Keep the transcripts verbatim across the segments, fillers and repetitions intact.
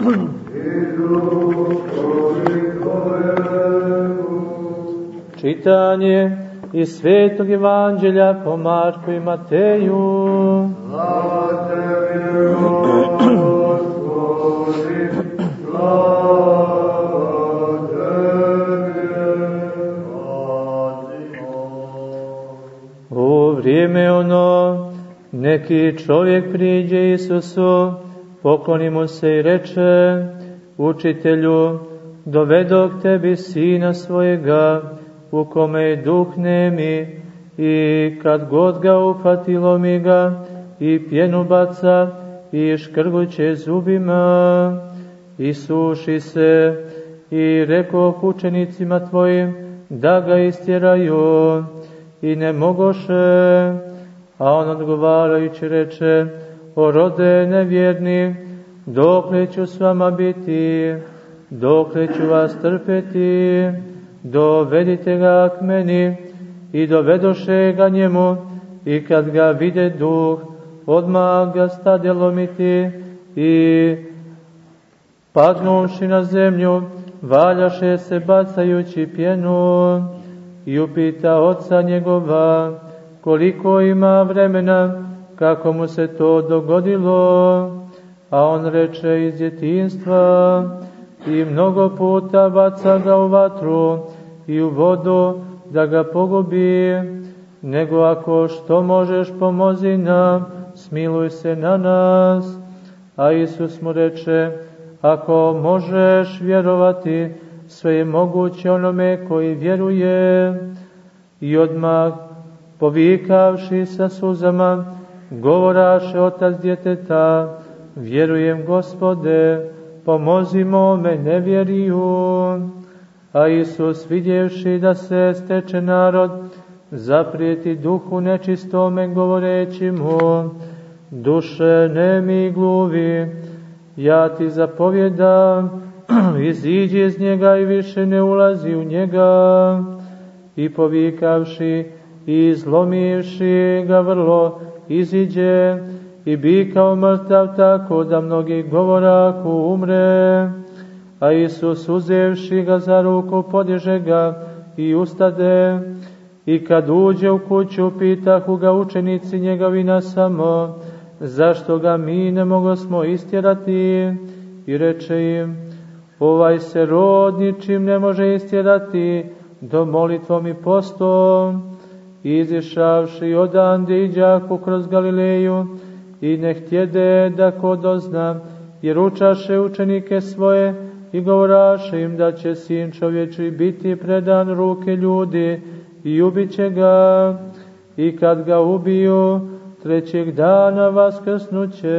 Čitanje iz Svetog Evanđelja po Marku i Mateju. Slava tebi, Gospodi, slava tebi, U vrijeme ono, neki čovjek priđe Isusu, pokloni mu se i reče: Učitelju, dovedok tebi sina svojega, u kome je duh nemi, i kad god ga uhvatilo mi ga, i pjenu baca, i škrguće zubima, i suši se, i rekoh učenicima tvojim da ga istjeraju, i ne mogoše. A on odgovarajući reče: O rode nevjerni, dokle ću s vama biti, dokle ću vas trpeti, dovedite ga k meni. I dovedoše ga njemu, i kad ga vide duh, odmah ga stade lomiti, i padnuvši na zemlju, valjaše se bacajući pjenu. I upita oca njegova koliko ima vremena, kako mu se to dogodilo. A on reče: iz djetinjstva, i mnogo puta baca ga u vatru i u vodu da ga pogubi. Nego ako što možeš, pomozi nam, smiluj se na nas. A Isus mu reče: ako možeš vjerovati, sve je moguće onome koji vjeruje. I odmah, povikavši sa suzama, govoraše otac djeteta: vjerujem, Gospode, pomozi mome nevjeriju. A Isus, vidjevši da se steče narod, zaprijeti duhu nečistome, govoreći mu: duše nemi i gluvi, ja ti zapovjedam, iziđi iz njega i više ne ulazi u njega. I povikavši i izlomivši ga vrlo, iziđe i bi kao mrtav, tako da mnogi govorahu umre. A Isus, uzevši ga za ruku, podiže ga i ustade. I kad uđe u kuću, pitahu ga učenici njegovi nasamo: zašto ga mi ne mogosmo istjerati? I reče im: ovaj se rod ničim ne može istjerati, do molitvom i postom. I izišavši odande, iđahu kroz Galileju, i ne htjede da ko dozna, jer učaše učenike svoje i govoraše im da će sin čovječiji biti predan ruke ljudi i ubiće ga. I kad ga ubiju, trećeg dana vaskrsnuće.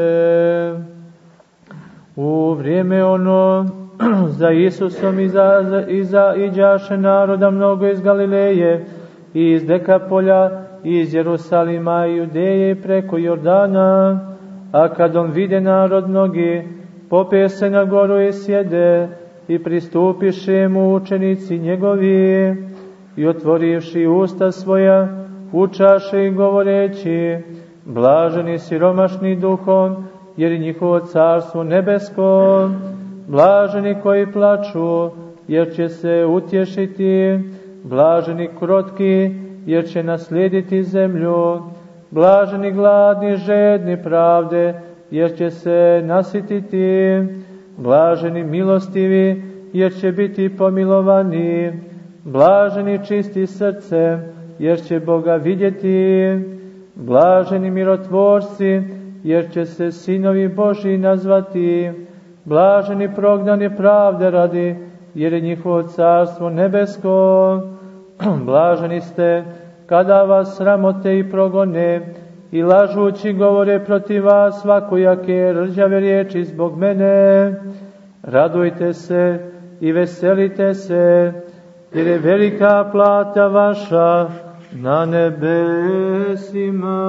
U vrijeme ono, za Isusom iza, za, iza, iđaše naroda mnogo iz Galileje, i iz Dekapolja, i iz Jerusalima i Judeje, i preko Jordana. A kad on vide narod mnogi, popije se na goru i sjede, i pristupiše mu učenici njegovi, i otvorivši usta svoja, učaše i govoreći: blaženi siromašni duhom, jer je njihovo carstvo nebesko. Blaženi koji plaču, jer će se utješiti. Blaženi krotki, jer će naslijediti zemlju. Blaženi gladni, žedni pravde, jer će se nasititi. Blaženi milostivi, jer će biti pomilovani. Blaženi čisti srce, jer će Boga vidjeti. Blaženi mirotvorci, jer će se sinovi Božji nazvati. Blaženi prognani pravde radi, jer je njihovo carstvo nebesko. Blaženi ste kada vas sramote i progone i lažući govore protiv vas svakojake rđave riječi zbog mene. Radujte se i veselite se, jer je velika plata vaša na nebesima.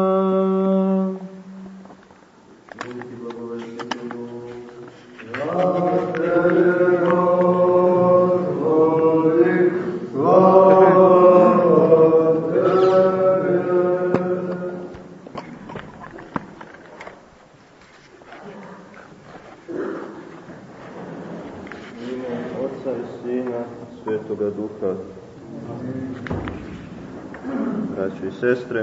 Oca i Sina, Svetoga Duha. Braćo i sestre,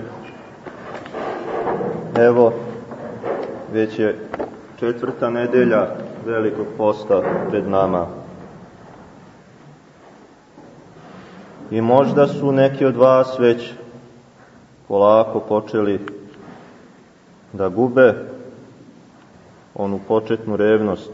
evo, već je četvrta nedelja Velikog posta pred nama. I možda su neki od vas već polako počeli da gube onu početnu revnost.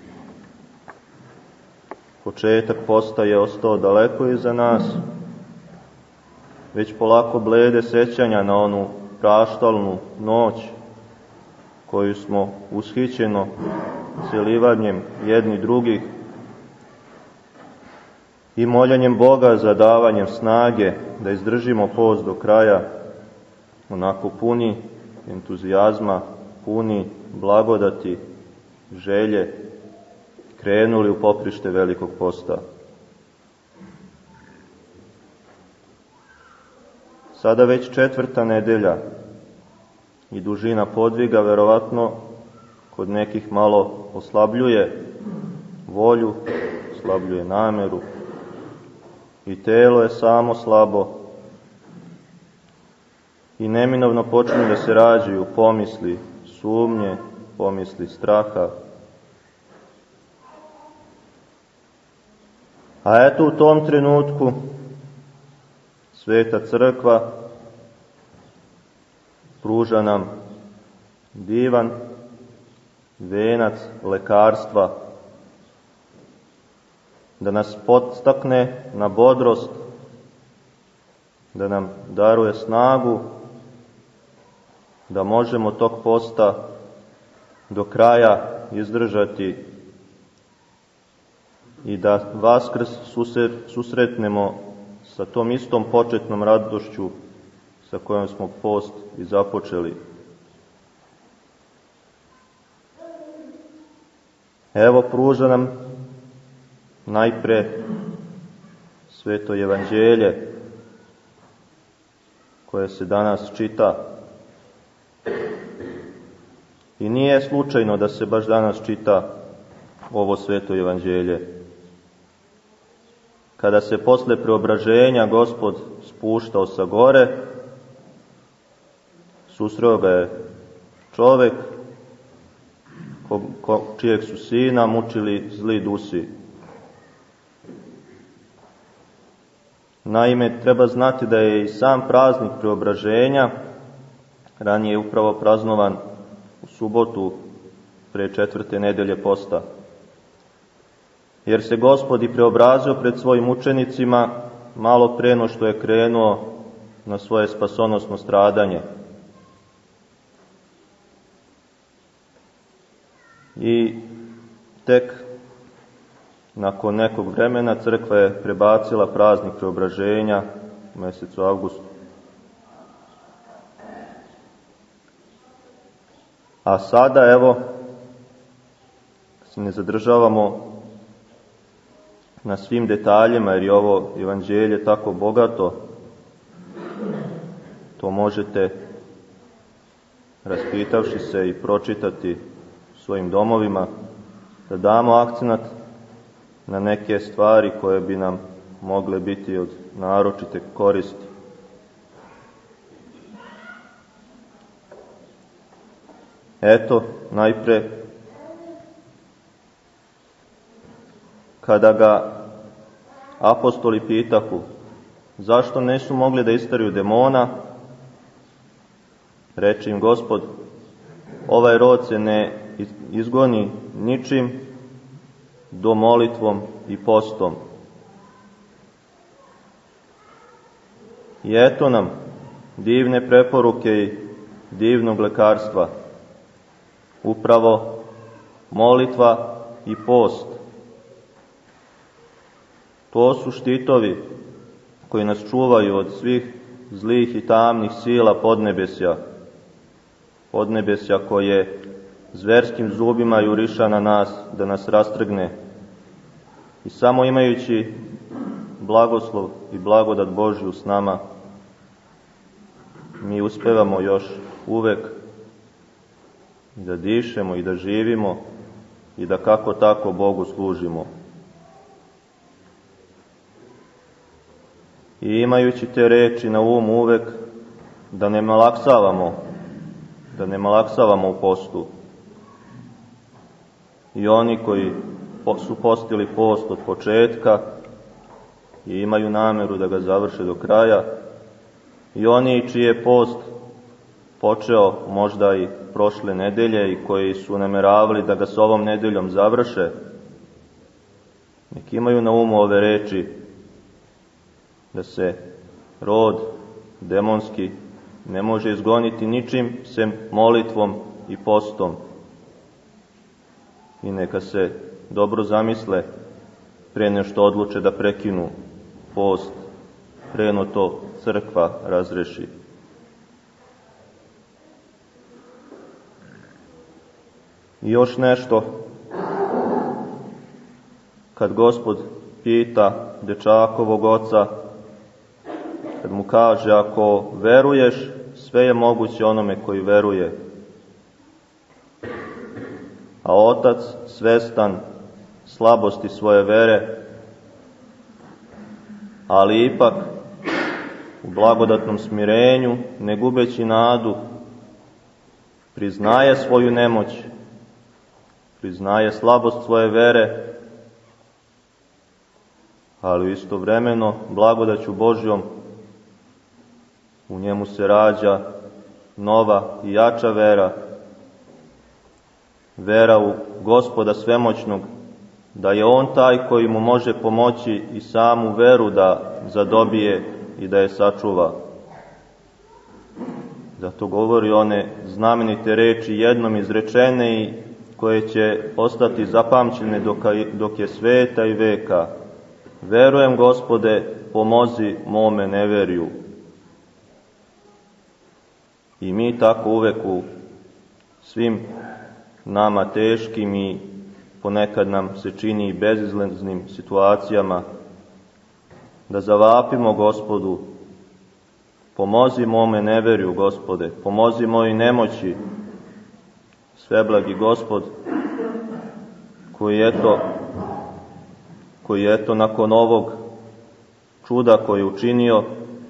Početak posta je ostao daleko iza nas, već polako blede sećanja na onu praštalnu noć koju smo ushićeno celivanjem jedni drugih i moljenjem Boga za davanjem snage da izdržimo post do kraja, onako puni entuzijazma, puni blagodati, želje, krenuli u poprište Velikog posta. Sada već četvrta nedelja i dužina podviga verovatno kod nekih malo oslabljuje volju, oslabljuje nameru i telo je samo slabo i neminovno počinju da se rađaju pomisli sumnje, pomisli straha. A eto u tom trenutku Sveta Crkva pruža nam divan venac lekarstva, da nas podstakne na bodrost, da nam daruje snagu, da možemo tog posta do kraja izdržati i da Vaskrs susretnemo sa tom istom početnom radošću sa kojom smo post i započeli. Evo pruža nam najpre Sveto Evanđelje koje se danas čita. I nije slučajno da se baš danas čita ovo Sveto Evanđelje. Kada se posle preobraženja Gospod spuštao sa gore, susreo ga je čovek ko, ko, čijeg su sina mučili zli dusi. Naime, treba znati da je i sam praznik preobraženja ranije upravo praznovan u subotu pre četvrte nedelje posta. Jer se Gospod i preobrazio pred svojim učenicima malo pre no što je krenuo na svoje spasonosno stradanje. I tek nakon nekog vremena crkva je prebacila praznik preobraženja u mesecu avgustu. A sada, evo, se ne zadržavamo na svim detaljima, jer je ovo evanđelje tako bogato, to možete, raspitavši se i pročitati u svojim domovima, da damo akcenat na neke stvari koje bi nam mogle biti od naročite koristi. Eto, najpre, kada ga apostoli pitahu zašto nisu mogli da isteraju demona, reče im Gospod, ovaj rod se ne izgoni ničim do molitvom i postom. I eto nam divne preporuke i divnog lekarstva. Upravo molitva i post. To su štitovi koji nas čuvaju od svih zlih i tamnih sila podnebesja. Podnebesja koje zverskim zubima juriša na nas da nas rastrgne. I samo imajući blagoslov i blagodat Božju s nama, mi uspevamo još uvek da dišemo i da živimo i da kako tako Bogu služimo. I imajući te reči na umu uvek, da ne malaksavamo, da ne malaksavamo u postu. I oni koji su postili post od početka i imaju nameru da ga završe do kraja, i oni čiji je post počeo možda i prošle nedelje i koji su nameravali da ga s ovom nedeljom završe, nek imaju na umu ove reči, da se rod demonski ne može izgoniti ničim sem molitvom i postom. I neka se dobro zamisle pre nešto odluče da prekinu post, pre no to crkva razreši. I još nešto, kad Gospod pita dečakovog oca, kad mu kaže, ako veruješ, sve je moguće onome koji veruje. A otac, svestan slabosti svoje vere, ali ipak u blagodatnom smirenju, ne gubeći nadu, priznaje svoju nemoć, priznaje slabost svoje vere, ali istovremeno blagodaću Božjom u njemu se rađa nova i jača vera, vera u Gospoda svemoćnog, da je On taj koji mu može pomoći i samu veru da zadobije i da je sačuva. Zato govori one znamenite reči jednom izrečene i koje će ostati zapamćene dok je sveta i veka. Verujem, Gospode, pomozi mome neverju. I mi tako uvek u svim nama teškim i ponekad nam se čini i bezizlaznim situacijama, da zavapimo Gospodu, pomozi mome neverju, Gospode, pomozi moji nemoći, sveblagi Gospod, koji eto, koji eto nakon ovog čuda koji je učinio,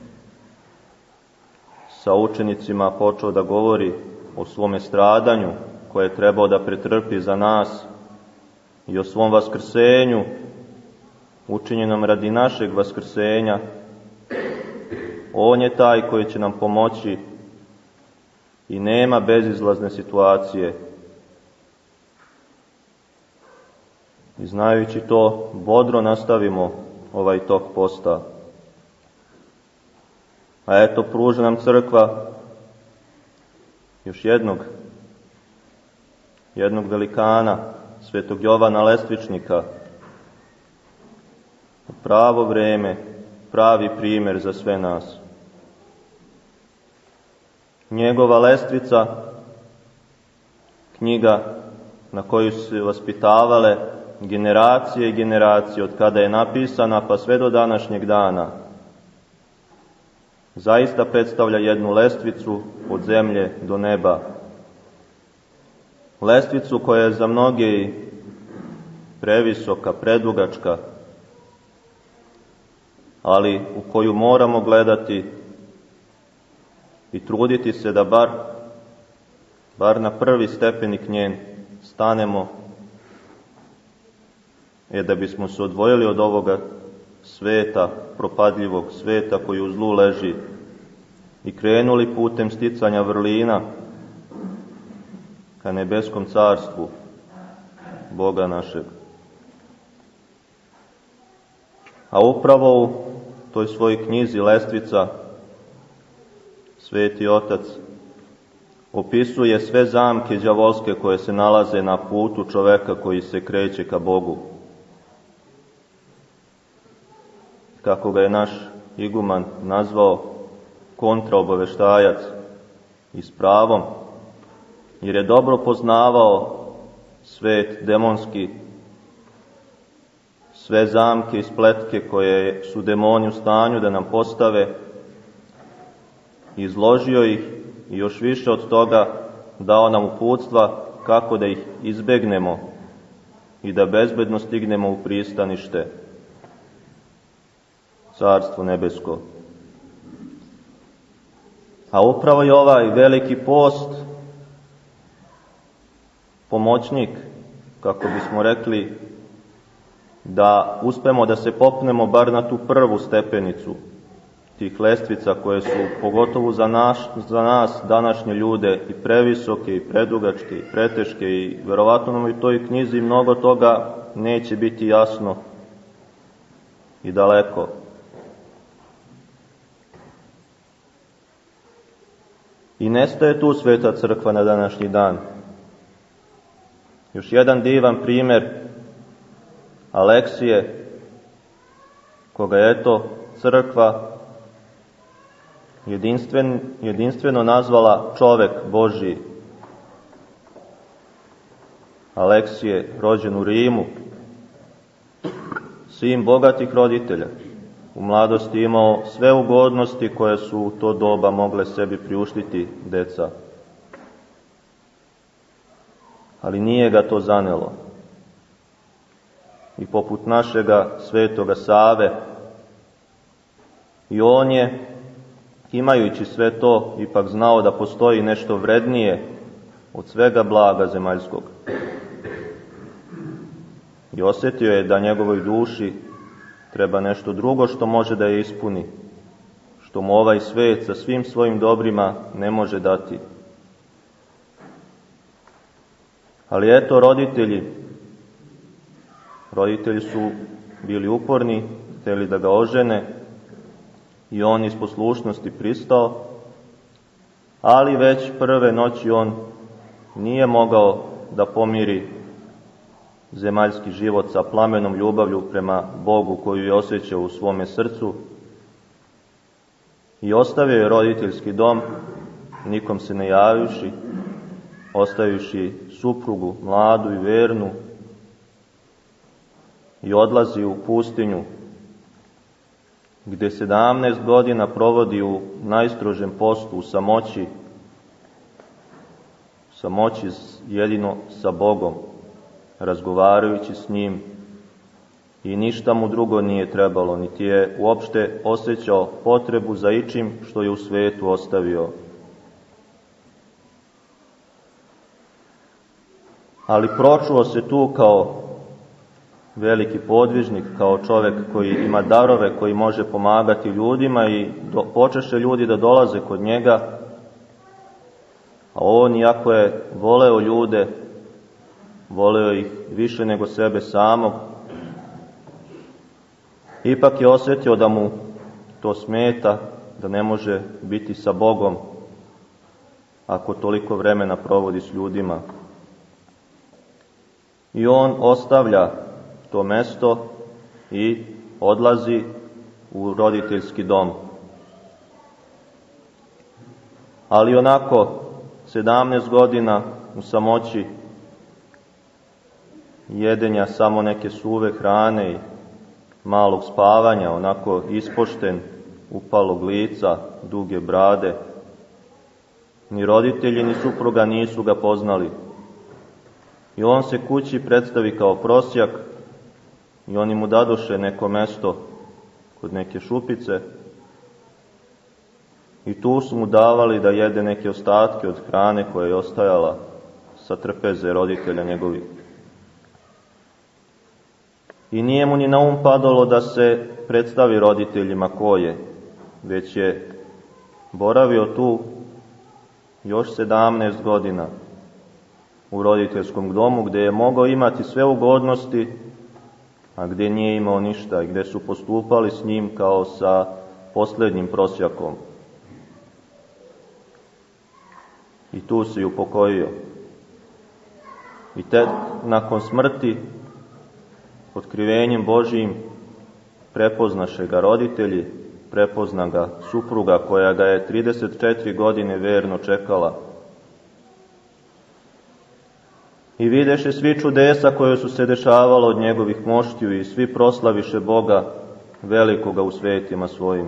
sa učenicima počeo da govori o svome stradanju koje je trebao da pretrpi za nas i o svom vaskrsenju, učinjenom radi našeg vaskrsenja. On je taj koji će nam pomoći i nema bezizlazne situacije. I znajući to, bodro nastavimo ovaj tok posta. A eto, pruža nam crkva još jednog, jednog velikana, svetog Jovana Lestvičnika, pravo vreme, pravi primer za sve nas. Njegova Lestvica, knjiga na koju su se vaspitavale generacije i generacije od kada je napisana pa sve do današnjeg dana, zaista predstavlja jednu lestvicu od zemlje do neba. Lestvicu koja je za mnoge i previsoka, predugačka, ali u koju moramo gledati i truditi se da bar, bar na prvi stepenik njen stanemo, je da bismo se odvojili od ovoga sveta, propadljivog sveta koji u zlu leži i krenuli putem sticanja vrlina ka nebeskom carstvu Boga našeg. A upravo u toj svojoj knjizi Lestvica Sveti Otac opisuje sve zamke đavolske koje se nalaze na putu čoveka koji se kreće ka Bogu. Kako ga je naš iguman nazvao, kontraobaveštajac, i s pravom, jer je dobro poznavao svet demonski, sve zamke i spletke koje su demoni u stanju da nam postave, izložio ih i još više od toga dao nam uputstva kako da ih izbegnemo i da bezbedno stignemo u pristanište. Carstvo nebesko. A upravo je ovaj veliki post pomoćnik, kako bismo rekli, da uspemo da se popnemo bar na tu prvu stepenicu tih lestvica koje su, pogotovo za, naš, za nas, današnje ljude, i previsoke, i predugačke, i preteške, i verovatno nam u toj knjizi mnogo toga neće biti jasno i daleko. I nestaje tu Sveta crkva na današnji dan. Još jedan divan primjer Aleksije, koga je eto crkva jedinstven, jedinstveno nazvala čovek Božji. Aleksije, rođen u Rimu, sin bogatih roditelja, u mladosti imao sve ugodnosti koje su u to doba mogle sebi priuštiti deca. Ali nije ga to zanelo. I poput našega svetoga Save, i on je, imajući sve to, ipak znao da postoji nešto vrednije od svega blaga zemaljskog. I osjetio je da njegovoj duši treba nešto drugo što može da je ispuni, što mu ovaj svet sa svim svojim dobrima ne može dati. Ali eto, roditelji, roditelji su bili uporni, htjeli da ga ožene, i on iz poslušnosti pristao, ali već prve noći on nije mogao da pomiri zemaljski život sa plamenom ljubavlju prema Bogu koju je osjećao u svome srcu, i ostavio je roditeljski dom, nikom se ne javivši, ostavivši suprugu mladu i vernu, i odlazi u pustinju, gde sedamnaest godina provodi u najstrožem postu, u samoći, samoći jedino sa Bogom, razgovarajući s njim, i ništa mu drugo nije trebalo, niti je uopšte osjećao potrebu za ičim što je u svetu ostavio. Ali pročuo se tu kao veliki podvižnik, kao čovek koji ima darove, koji može pomagati ljudima, i do, počeše ljudi da dolaze kod njega, a on, iako je voleo ljude, voleo ih više nego sebe samog, ipak je osjetio da mu to smeta, da ne može biti sa Bogom ako toliko vremena provodi s ljudima. I on ostavlja to mesto i odlazi u roditeljski dom. Ali onako, sedamnaest godina u samoći, jedenja samo neke suve hrane i malog spavanja, onako ispošten, upalog lica, duge brade, ni roditelji ni supruga nisu ga poznali. I on se kući predstavi kao prosjak, i oni mu dadoše neko mesto kod neke šupice, i tu su mu davali da jede neke ostatke od hrane koja je ostajala sa trpeze roditelja njegovih. I nije mu ni na um padalo da se predstavi roditeljima ko je, već je boravio tu još sedamnaest godina u roditeljskom domu, gde je mogao imati sve ugodnosti, a gde nije imao ništa, i gde su postupali s njim kao sa posljednjim prosjakom. I tu se i upokojio. I tek nakon smrti, otkrivenjem Božijim, prepoznaše ga roditelji, prepozna ga supruga koja ga je trideset četiri godine verno čekala. I videše svi čudesa koje su se dešavalo od njegovih moštiju, i svi proslaviše Boga velikoga u svetima svojim.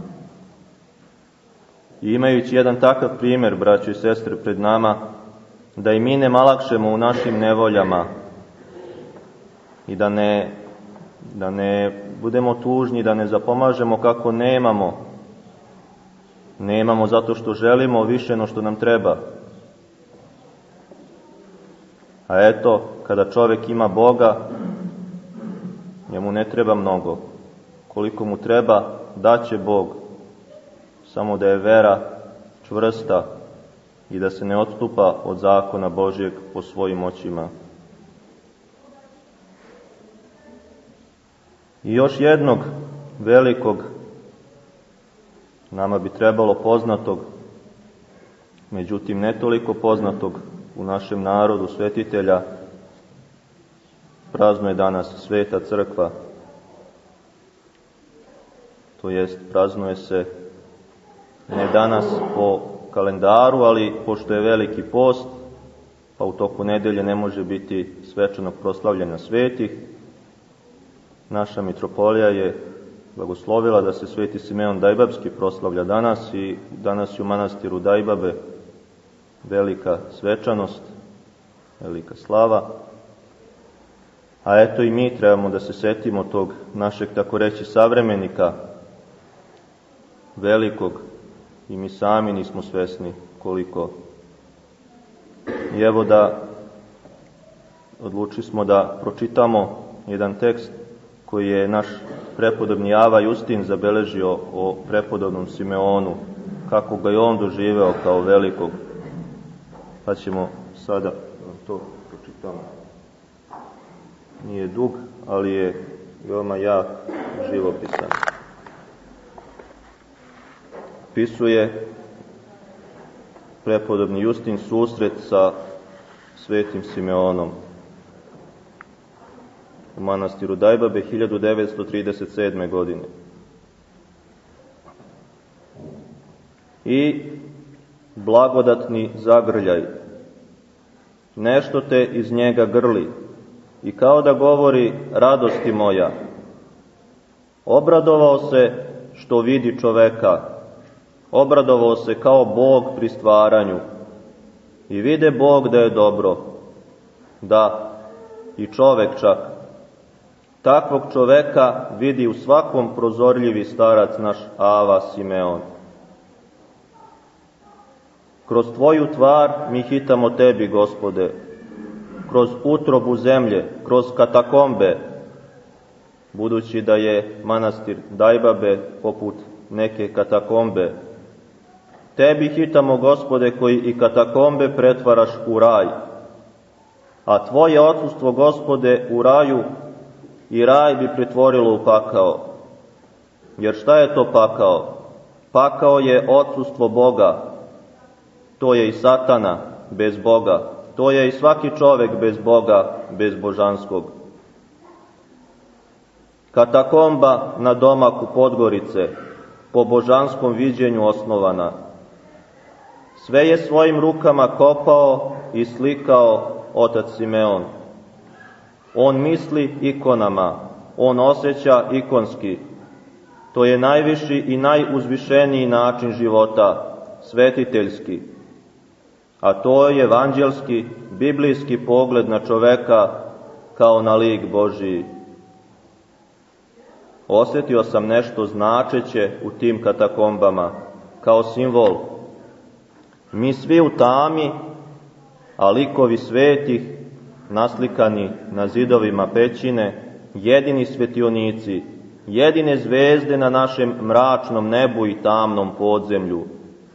I imajući jedan takav primjer, braćo i sestre, pred nama, da i mi ne malakšemo u našim nevoljama i da ne da ne budemo tužni, da ne zapomažemo kako nemamo. Nemamo zato što želimo više no što nam treba. A eto, kada čovjek ima Boga, njemu ne treba mnogo. Koliko mu treba, daće Bog, samo da je vera čvrsta i da se ne odstupa od zakona Božjeg po svojim očima. I još jednog velikog, nama bi trebalo poznatog, međutim ne toliko poznatog u našem narodu, svetitelja, praznuje danas Sveta Crkva. To jest, praznuje se ne danas po kalendaru, ali pošto je veliki post, pa u toku nedelje ne može biti svečanog proslavljanja svetih, naša mitropolija je blagoslovila da se Sveti Simeon Dajbabski proslavlja danas i danas je u manastiru Dajbabe velika svečanost, velika slava. A eto i mi trebamo da se setimo tog našeg, tako reći, savremenika, velikog, i mi sami nismo svesni koliko. I evo da odlučili smo da pročitamo jedan tekst koji je naš prepodobni Ava Justin zabeležio o prepodobnom Simeonu, kako ga je on doživeo kao velikog. Pa ćemo sada to pročitamo. Nije dug, ali je veoma jak, živopisan. Pisuje prepodobni Justin susret sa Svetim Simeonom u manastiru Dajbabe hiljadu devetsto trideset sedme. godine. I blagodatni zagrljaj, nešto te iz njega grli, i kao da govori: radosti moja. Obradovao se što vidi čoveka, obradovao se kao Bog pri stvaranju, i vide Bog da je dobro, da i čovek čak. Takvog čoveka vidi u svakom prozorljivi starac naš Ava Simeon. Kroz tvoju tvar mi hitamo tebi, Gospode, kroz utrobu zemlje, kroz katakombe, budući da je manastir Dajbabe poput neke katakombe. Tebi hitamo, Gospode, koji i katakombe pretvaraš u raj, a tvoje odsustvo, Gospode, u raju i raj bi pretvorilo u pakao. Jer šta je to pakao? Pakao je odsustvo Boga. To je i Satana bez Boga. To je i svaki čovek bez Boga, bez božanskog. Katakomba na domaku Podgorice, po božanskom viđenju osnovana. Sve je svojim rukama kopao i slikao otac Simeon. On misli ikonama, on osjeća ikonski. To je najviši i najuzvišeniji način života, svetiteljski. A to je evanđelski, biblijski pogled na čoveka kao na lik Božiji. Osjetio sam nešto značeće u tim katakombama, kao simbol. Mi svi u tami, a likovi svetih, naslikani na zidovima pećine, jedini svetionici, jedine zvezde na našem mračnom nebu i tamnom podzemlju.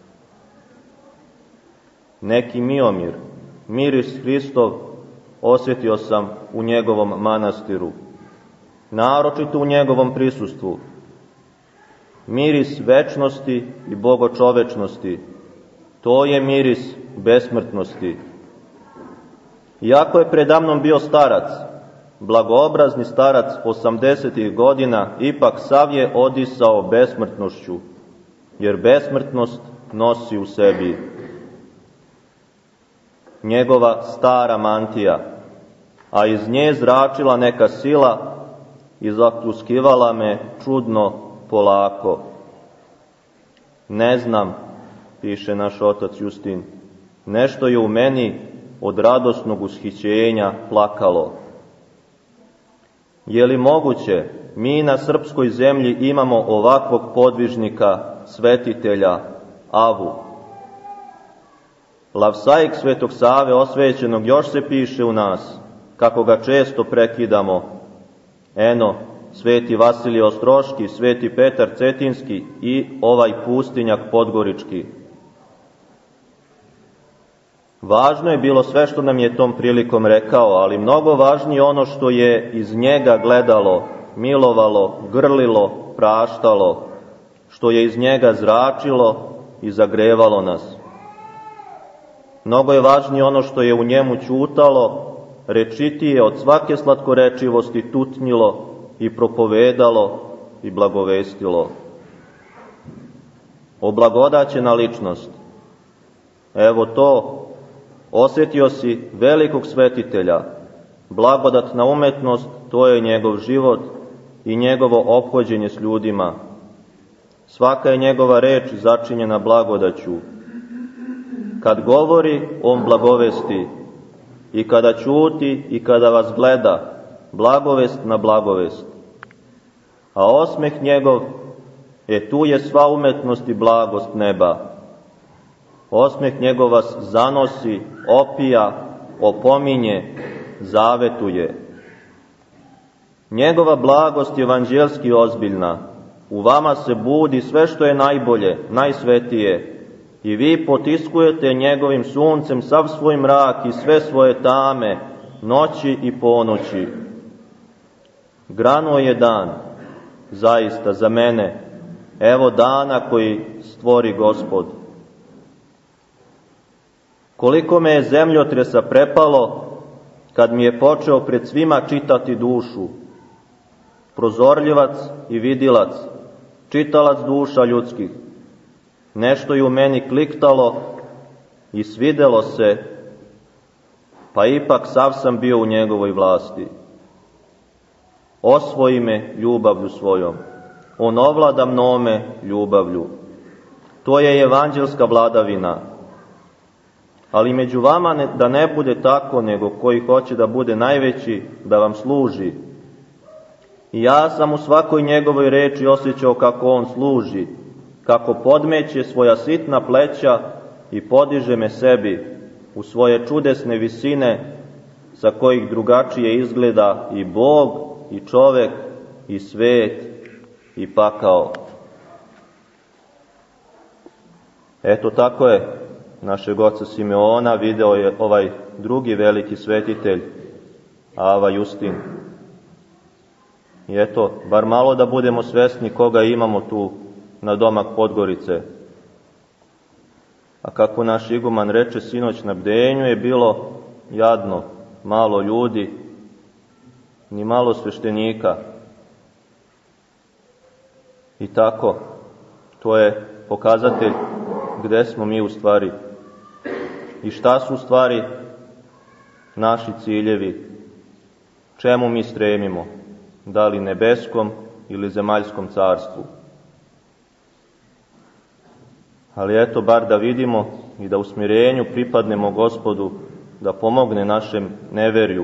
Neki miomir, miris Hristov, osjetio sam u njegovom manastiru, naročito u njegovom prisustvu. Miris večnosti i bogočovečnosti, to je miris besmrtnosti. Iako je predamnom bio starac, blagoobrazni starac osamdesetih godina, ipak sav je odisao besmrtnošću, jer besmrtnost nosi u sebi. Njegova stara mantija, a iz nje zračila neka sila i zapljuskivala me čudno polako. Ne znam, piše naš otac Justin, nešto je u meni od radosnog ushićenja plakalo. Je li moguće, mi na srpskoj zemlji imamo ovakvog podvižnika, svetitelja, Avu? Lavsaik Svetog Save osvećenog još se piše u nas, kako ga često prekidamo. Eno, Sveti Vasilije Ostroški, Sveti Petar Cetinski i ovaj pustinjak Podgorički. Važno je bilo sve što nam je tom prilikom rekao, ali mnogo važnije ono što je iz njega gledalo, milovalo, grlilo, praštalo, što je iz njega zračilo i zagrevalo nas. Mnogo je važnije ono što je u njemu ćutalo, rečitije od svake slatkorečivosti tutnjilo i propovedalo i blagovestilo. Oblagodaćena ličnost. Evo to, osjetio si velikog svetitelja, blagodatna umetnost, to je njegov život i njegovo ophođenje s ljudima. Svaka je njegova reč začinjena blagodaću. Kad govori, on blagovesti, i kada ćuti i kada vas gleda, blagovest na blagovest. A osmeh njegov, e tu je sva umetnost i blagost neba. Osmeh njegov vas zanosi, opija, opominje, zavetuje. Njegova blagost je evanđelski ozbiljna. U vama se budi sve što je najbolje, najsvetije, i vi potiskujete njegovim suncem sav svoj mrak i sve svoje tame, noći i ponoći. Granuo je dan, zaista za mene, evo dana koji stvori Gospod. Koliko me je zemljotresa prepalo, kad mi je počeo pred svima čitati dušu. Prozorljivac i vidilac, čitalac duša ljudskih. Nešto je u meni kliktalo i svidelo se, pa ipak sav sam bio u njegovoj vlasti. Osvoji me ljubavlju svojom, on ovlada mnome ljubavlju. To je evanđelska vladavina. Ali među vama ne, da ne bude tako, nego koji hoće da bude najveći, da vam služi. I ja sam u svakoj njegovoj reči osjećao kako on služi, kako podmeće svoja sitna pleća i podiže me sebi u svoje čudesne visine, sa kojih drugačije izgleda i Bog, i čovek, i svet, i pakao. Eto tako je našeg oca Simeona video je ovaj drugi veliki svetitelj, Ava Justin. I eto, bar malo da budemo svesni koga imamo tu na domak Podgorice. A kako naš iguman reče sinoć na bdenju, je bilo jadno, malo ljudi, ni malo sveštenika. I tako, to je pokazatelj gde smo mi u stvari i šta su u stvari naši ciljevi, čemu mi stremimo, da li nebeskom ili zemaljskom carstvu. Ali eto, bar da vidimo i da u smirenju pripadnemo Gospodu, da pomogne našem neverju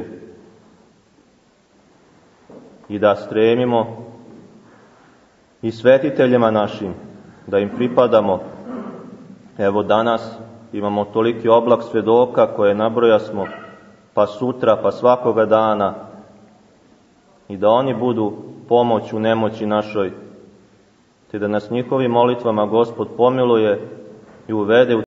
i da stremimo i svetiteljima našim, da im pripadamo. Evo danas imamo toliki oblak svedoka koje nabrojasmo, pa sutra, pa svakoga dana, i da oni budu pomoć u nemoći našoj, te da nas njihovim molitvama Gospod pomiluje i uvede u